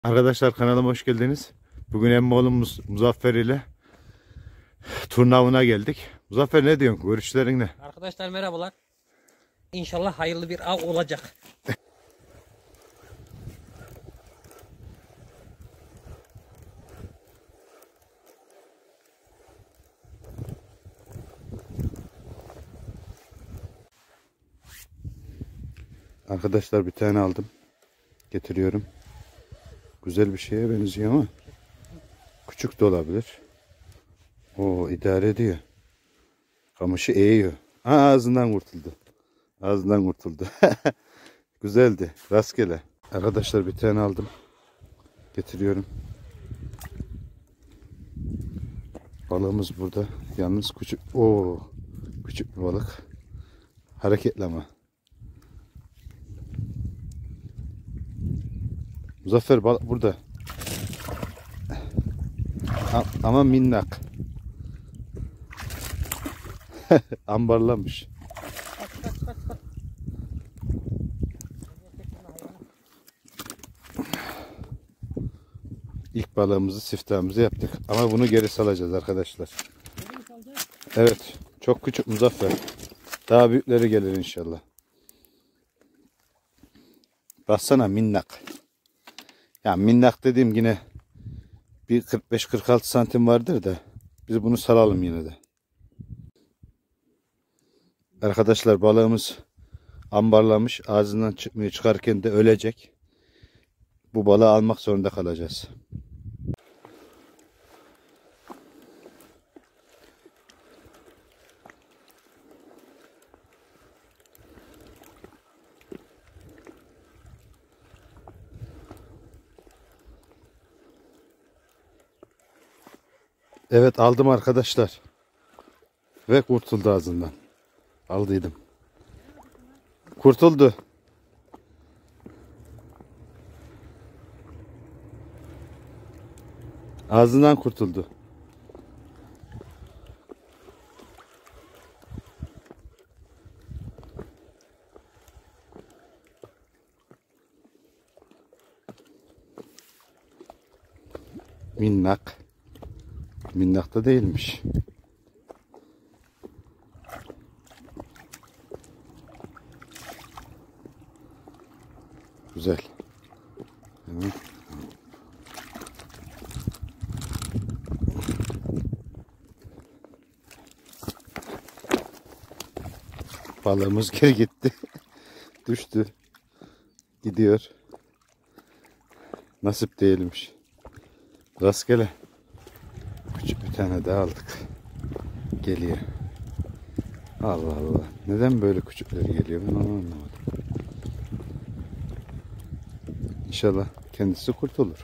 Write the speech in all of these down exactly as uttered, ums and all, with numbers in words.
Arkadaşlar kanalıma hoş geldiniz. Bugün emmi oğlumuz Muzaffer ile turnavına geldik. Muzaffer ne diyorsun? Görüşlerin ne? Arkadaşlar merhabalar. İnşallah hayırlı bir av olacak. Arkadaşlar bir tane aldım. Getiriyorum. Güzel bir şeye benziyor ama küçük de olabilir. Oo, idare ediyor. Kamışı eğiyor. Ha, ağzından kurtuldu. Ağzından kurtuldu. Güzeldi. Rastgele. Arkadaşlar bir tane aldım. Getiriyorum. Balığımız burada. Yalnız küçük. Oo, küçük bir balık. Hareketli ama. Muzaffer balık burada. Ama minnak. Ambarlamış. İlk balığımızı, siftahımızı yaptık. Ama bunu geri salacağız arkadaşlar. Evet. Çok küçük Muzaffer. Daha büyükleri gelir inşallah. Baksana minnak. Ya minnak dediğim yine bir kırk beş kırk altı santim vardır da biz bunu salalım yine de. Arkadaşlar balığımız ambarlamış. Ağzından çıkmıyor. Çıkarken de ölecek. Bu balığı almak zorunda kalacağız. Evet, aldım arkadaşlar. Ve kurtuldu ağzından. Aldıydım. Kurtuldu. Ağzından kurtuldu. Minnak. Minnak da değilmiş. Güzel. Evet. Balığımız geri gitti. Düştü. Gidiyor. Nasip değilmiş. Rastgele. Küçük bir tane daha aldık. Geliyor. Allah Allah. Neden böyle küçükleri geliyor? Ben onu anlamadım. İnşallah kendisi kurtulur.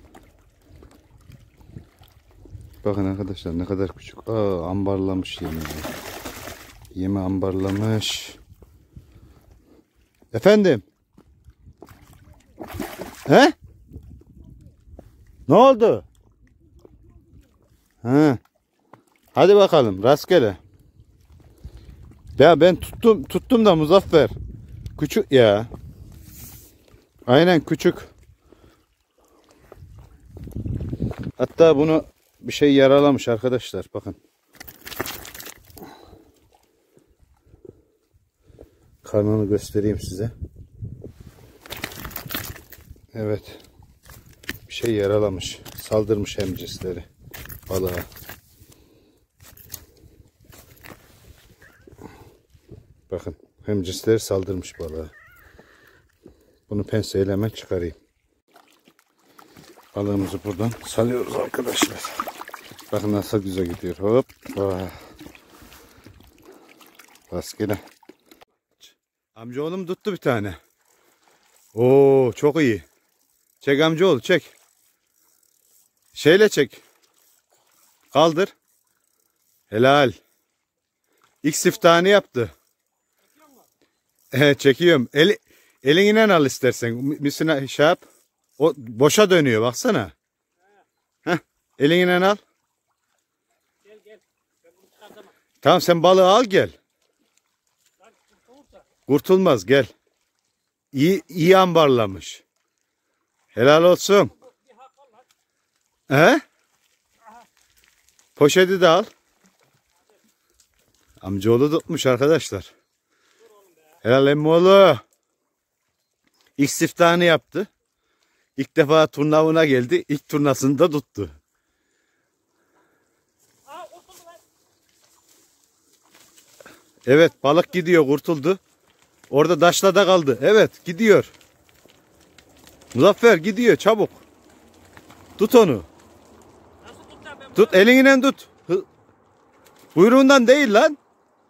Bakın arkadaşlar ne kadar küçük. Aa, ambarlamış yemeği. Yemi ambarlamış. Efendim? He? Ne oldu? Ha. Hadi bakalım rastgele. Ya ben tuttum tuttum da Muzaffer. Küçük ya. Aynen küçük. Hatta bunu bir şey yaralamış arkadaşlar. Bakın. Karnını göstereyim size. Evet. Bir şey yaralamış. Saldırmış hemcisleri balığa. Bakın hemcisleri saldırmış balığa. Bunu penseyle hemen çıkarayım. Balığımızı buradan salıyoruz arkadaşlar. Bakın nasıl güzel gidiyor. Hop. Rastgele. Amcaoğlum tuttu bir tane. Oo, çok iyi. Çek amcaoğlu çek. Şeyle çek. Kaldır. Helal. İlk siftahını yaptı. Evet, çekiyorum. Eli, elinden al istersen. Misine şey yap. O boşa dönüyor baksana. Heh, elinden al. Gel gel. Ben bunu çıkartamam. Tamam sen balığı al gel. Kurtulmaz gel. İyi, iyi ambarlamış. Helal olsun. He? Poşeti de al. Amcaoğlu tutmuş arkadaşlar. Helal emmoğlu. İlk siftahını yaptı. İlk defa turnavına geldi. İlk turnasını da tuttu. Evet, balık gidiyor, kurtuldu. Orada taşlada kaldı. Evet, gidiyor. Muzaffer gidiyor, çabuk. Tut onu. Tut, elinden tut. Hı. Buyruğundan değil lan.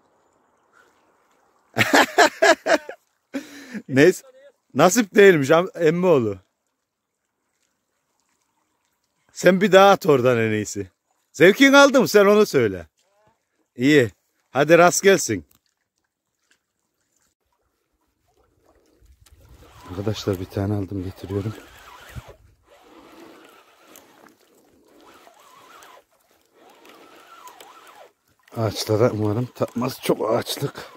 Neyse. Nasip değilmiş emmioğlu. Sen bir daha at oradan en iyisi. Zevkin aldı mı, sen onu söyle. İyi. Hadi rast gelsin. Arkadaşlar bir tane aldım, getiriyorum. Ağaçlara umarım takmaz. Çok ağaçlık.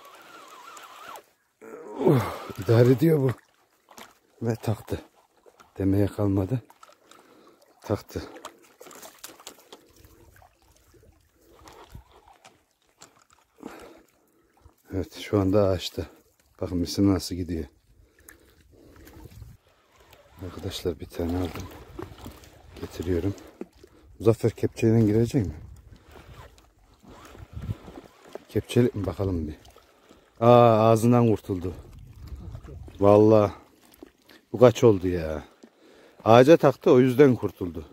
Uh, idare ediyor bu. Ve taktı. Demeye kalmadı. Taktı. Evet, şu anda ağaçta. Bakın misin nasıl gidiyor. Arkadaşlar bir tane aldım. Getiriyorum. Muzaffer kepçeyle girecek mi? Kepçelik mi bakalım bir. Aa, ağzından kurtuldu. Vallahi bu kaç oldu ya. Ağaca taktı, o yüzden kurtuldu.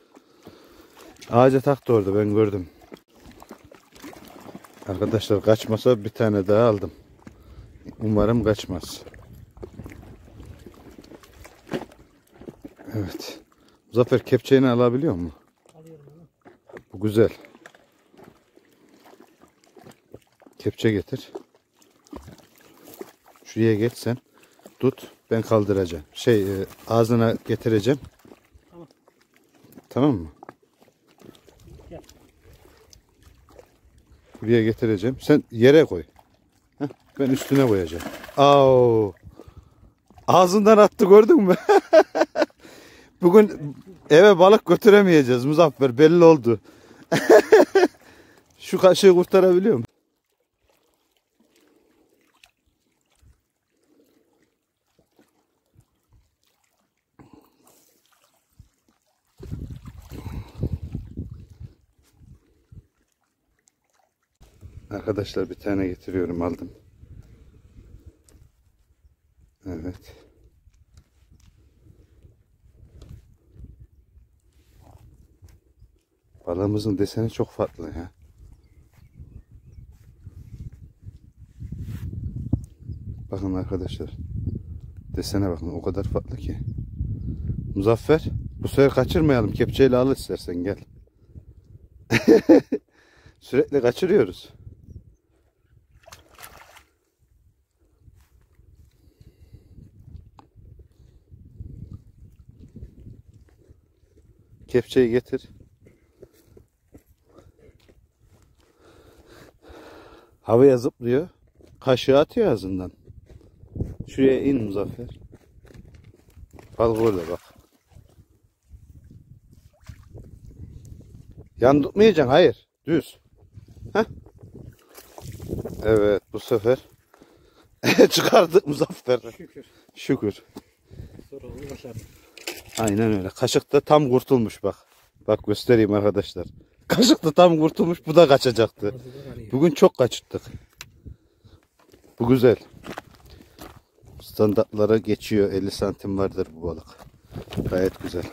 Ağaca taktı orada, ben gördüm. Arkadaşlar kaçmasa bir tane daha aldım. Umarım kaçmaz. Evet. Muzaffer kepçeğini alabiliyor mu? Alıyorum onu. Bu güzel. Kepçe getir. Şuraya geç sen. Tut. Ben kaldıracağım. Şey, e, ağzına getireceğim. Tamam. Tamam mı? Gel. Buraya getireceğim. Sen yere koy. Heh, ben üstüne koyacağım. Au. Ağzından attı, gördün mü? Bugün eve balık götüremeyeceğiz Muzaffer, belli oldu. Şu kaşığı kurtarabiliyor mu? Arkadaşlar bir tane getiriyorum, aldım. Evet. Balığımızın deseni çok farklı ya. Bakın arkadaşlar. Desene bakın, o kadar farklı ki. Muzaffer, bu sefer kaçırmayalım. Kepçeyle al istersen, gel. Sürekli kaçırıyoruz. Kepçeyi getir. Havaya zıplıyor. Kaşığı atıyor ağzından. Şuraya in Muzaffer. Balık orada bak. Yan tutmayacaksın. Hayır. Düz. Heh. Evet, bu sefer çıkardık Muzaffer. Şükür. Şükür. Sonra onu başardım. Aynen öyle. Kaşık da tam kurtulmuş bak. Bak göstereyim arkadaşlar. Kaşık da tam kurtulmuş. Bu da kaçacaktı. Bugün çok kaçırttık. Bu güzel. Standartlara geçiyor. elli santim vardır bu balık. Gayet güzel.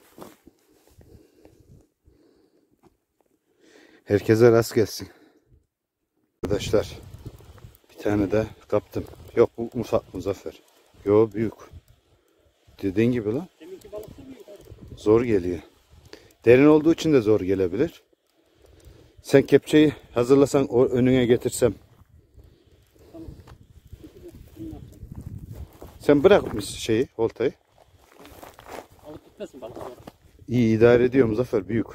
Herkese rast gelsin. Arkadaşlar bir tane de kaptım. Yok, bu ufak Muzaffer. Yok, büyük. Dediğin gibi lan. Zor geliyor. Derin olduğu için de zor gelebilir. Sen kepçeyi hazırlasan, o önüne getirsem. Sen bırakmış şeyi, oltayı. Alıp gitmesin balık. İyi idare ediyor Muzaffer, büyük.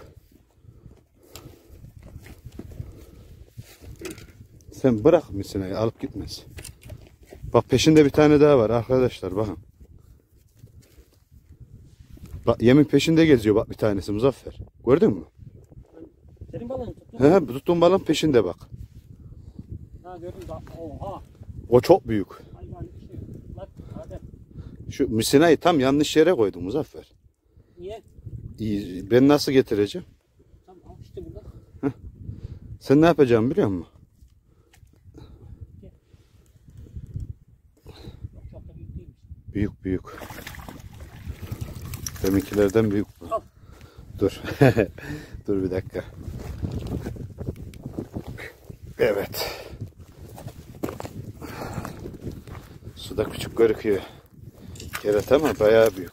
Sen bırak misinayı, alıp gitmez. Bak peşinde bir tane daha var arkadaşlar, bakın. Bak yemin peşinde geziyor bak bir tanesi Muzaffer. Gördün mü? Senin balığın tuttun. He, tuttuğun balığın peşinde bak. Ha gördüm da. Oha. O çok büyük. Hayvan bir şey. Bak Adem. Şu misinayı tam yanlış yere koydum Muzaffer. Niye? İyi, ben nasıl getireceğim? Tamam al işte burada. Sen ne yapacaksın biliyor musun? Yok çok da büyük değilmiş. Büyük büyük. Deminkilerden büyük bu. Al. Dur. Dur bir dakika. Evet. Suda küçük gözüküyor. Kerata ama bayağı büyük.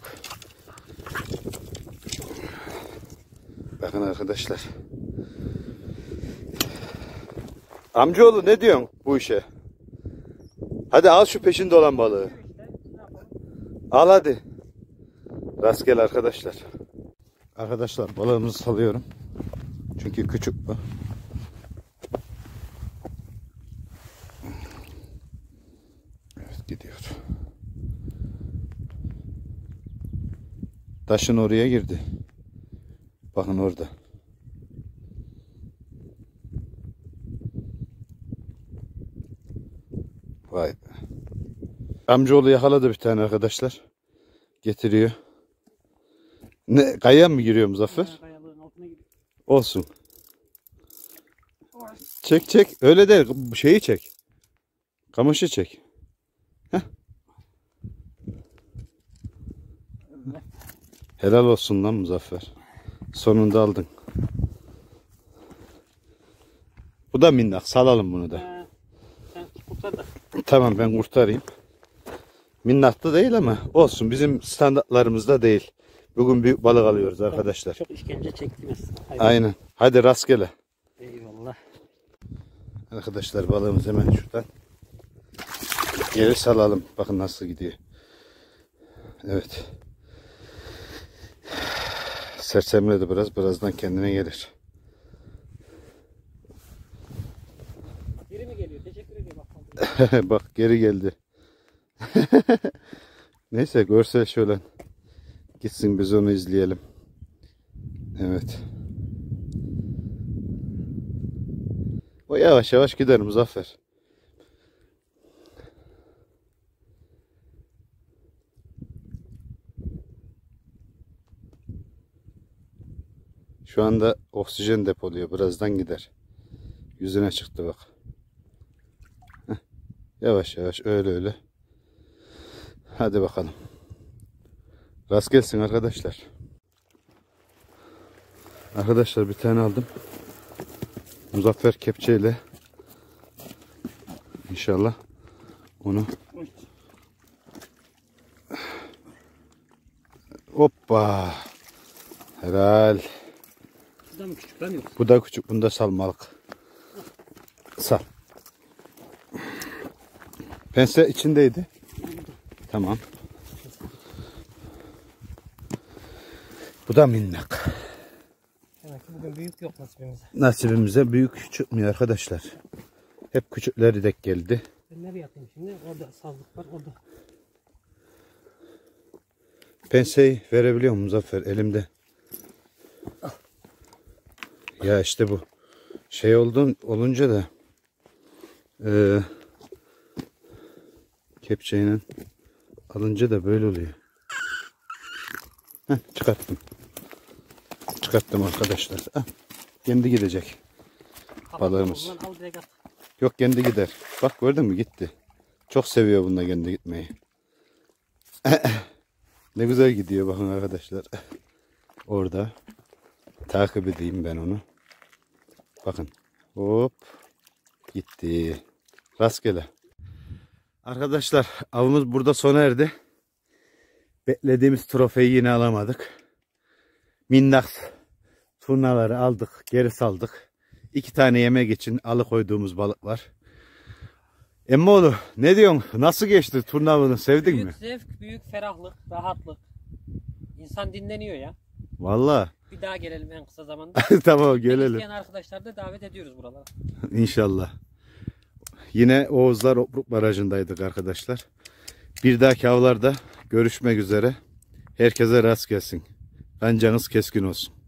Bakın arkadaşlar. Amcaoğlu ne diyorsun bu işe? Hadi al şu peşinde olan balığı. Al hadi. Rastgele arkadaşlar. Arkadaşlar balığımızı salıyorum. Çünkü küçük bu. Evet gidiyor. Taşın oraya girdi. Bakın orada. Vay be. Amcaoğlu yakaladı bir tane arkadaşlar. Getiriyor. Ne kayaya mı giriyor Muzaffer? Kayalığın altına gidiyor. Olsun. Çek çek. Öyle değil. Bu şeyi çek. Kamışı çek. Heh. Helal olsun lan Muzaffer. Sonunda aldın. Bu da minnak. Salalım bunu da. Ee, sen kurtar da. Tamam ben kurtarayım. Minnakta değil ama olsun. Bizim standartlarımızda değil. Bugün büyük balık alıyoruz arkadaşlar. Çok işkence çektiniz. Hayvan. Aynen. Hadi rastgele. Eyvallah. Arkadaşlar balığımız hemen şuradan. Geri salalım. Bakın nasıl gidiyor. Evet. Sersemledi biraz. Birazdan kendine gelir. Geri mi geliyor? Teşekkür ederim. Bak, Bak geri geldi. Neyse görsel şöyle. Gitsin biz onu izleyelim. Evet. O yavaş yavaş gider Muzaffer. Şu anda oksijen depoluyor. Birazdan gider. Yüzüne çıktı bak. Heh. Yavaş yavaş öyle öyle. Hadi bakalım. Rast gelsin arkadaşlar. Arkadaşlar bir tane aldım. Muzaffer kepçeyle İnşallah onu hoppa helal. Bu da mı küçük lan yoksa? Bu da küçük. Bunda salmalık. Sal. Pense içindeydi. Tamam. Bu da minnak. Demek ki bugün büyük yok nasibimize. Nasibimize büyük çıkmıyor arkadaşlar. Hep küçükleri denk geldi. Ben nereye atayım şimdi? Orada sazlık var orada. Penseyi verebiliyor muyum Muzaffer? Elimde. Ya işte bu. Şey oldun, olunca da e, kepçeyle alınca da böyle oluyor. Heh, çıkarttım. Çıkarttım arkadaşlar. Heh, kendi gidecek. Balığımız. Al direkt at. Yok kendi gider. Bak gördün mü gitti. Çok seviyor bunda kendi gitmeyi. Ne güzel gidiyor bakın arkadaşlar. Orada. Takip edeyim ben onu. Bakın. Hop. Gitti. Rastgele. Arkadaşlar avımız burada sona erdi. Beklediğimiz trofeyi yine alamadık. Minnak turnaları aldık. Geri saldık. İki tane yemek için alıkoyduğumuz balık var. Emmoğlu ne diyorsun? Nasıl geçti turnavanı? Sevdin büyük mi? Zevk, büyük ferahlık, rahatlık. İnsan dinleniyor ya. Vallahi. Bir daha gelelim en kısa zamanda. Tamam Gelelim. gelelim. İsteyen arkadaşlar da davet ediyoruz buralara. İnşallah. Yine Oğuzlar Obruk Barajı'ndaydık arkadaşlar. Bir dahaki avlarda görüşmek üzere. Herkese rast gelsin. Kancağınız keskin olsun.